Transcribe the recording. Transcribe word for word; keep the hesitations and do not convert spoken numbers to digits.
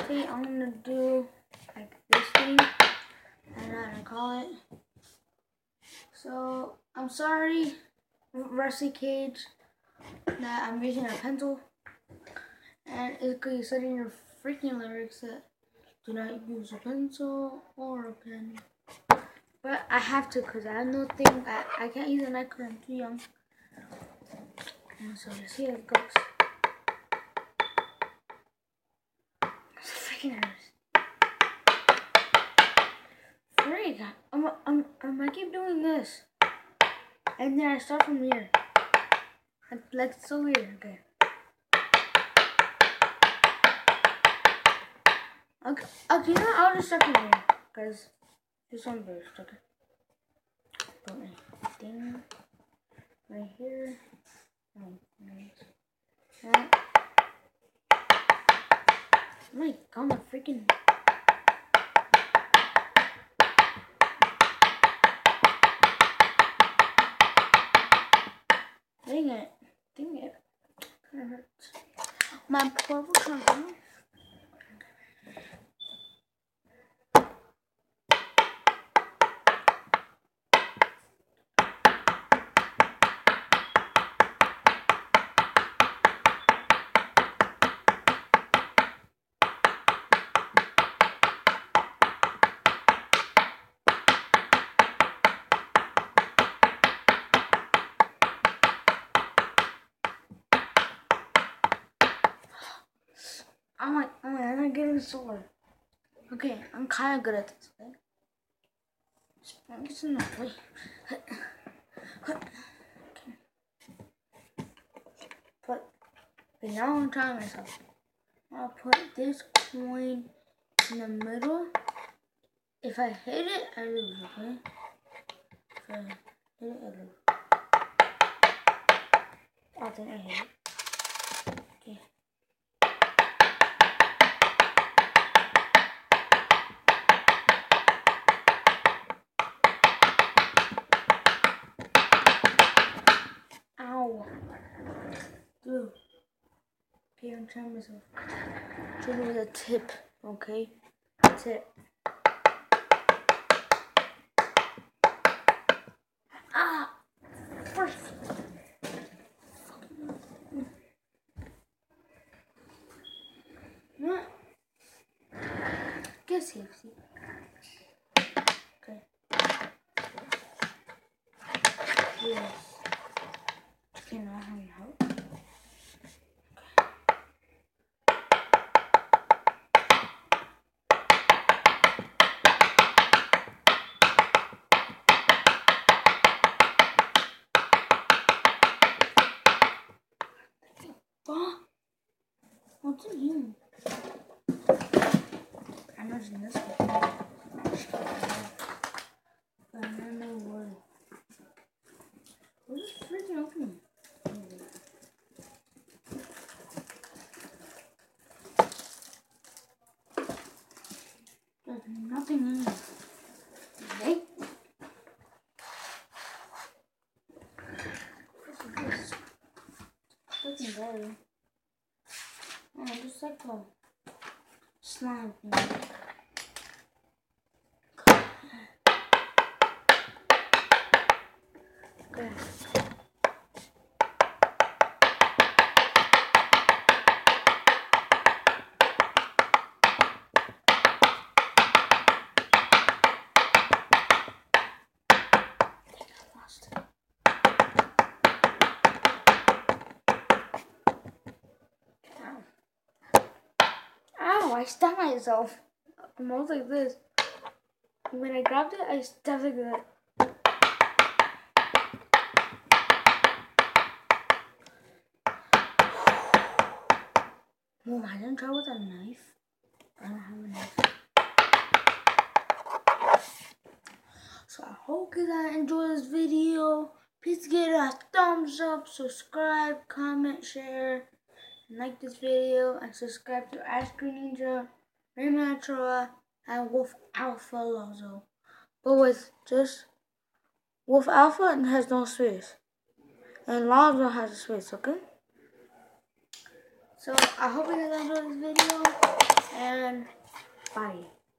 Okay, I'm gonna do like this thing. I don't know how to call it. So I'm sorry, Rusty Cage, that I'm using a pencil, and it's because you said in your freaking lyrics that do not use a pencil or a pen. But I have to, because I have no thing. I, I can't use a knife because I'm too young. And so let's see how it goes. I'm so freaking nervous. Freak! I'm, I'm, I'm gonna keep doing this. And then I start from here. Like, it's so weird. Okay. Okay, okay, you know, I'll just start from here. Because this one burst, okay. Put my thing right here. Oh, nice. Right. Oh my god, my freaking. Dang it. Dang it. Kinda hurts. My poor controller. I'm like, oh my, I'm not getting sore. Okay, I'm kind of good at this, okay? It's in the way. Okay. But, but now I'm trying myself. I'll put this coin in the middle. If I hit it, I lose, okay? If I hit it, I lose. I think I hit it. Okay. Ow. Dude. Okay, I'm trying myself. Try with a tip, okay? Tip. Ah! First. What? Get safety. Okay. Yes. Okay, now I have help. What? What's in here? I'm not in this one. But I don't know what. What is freaking opening? There's nothing in it. Okay? What's this? Nothing better. Oh, just like a slime thing. Okay. Ow, I stabbed myself. Almost like this. When I grabbed it, I stabbed like that. Well, I didn't try with a knife. I don't have a knife. So I hope you guys enjoy this video. Please give it a thumbs up, subscribe, comment, share, and like this video, and subscribe to Ice Cream Ninja, Raymond Troa, and Wolf Alpha Lozo. But with just Wolf Alpha has no space, and Lozo has a space, okay? So I hope you guys enjoyed this video. and bye.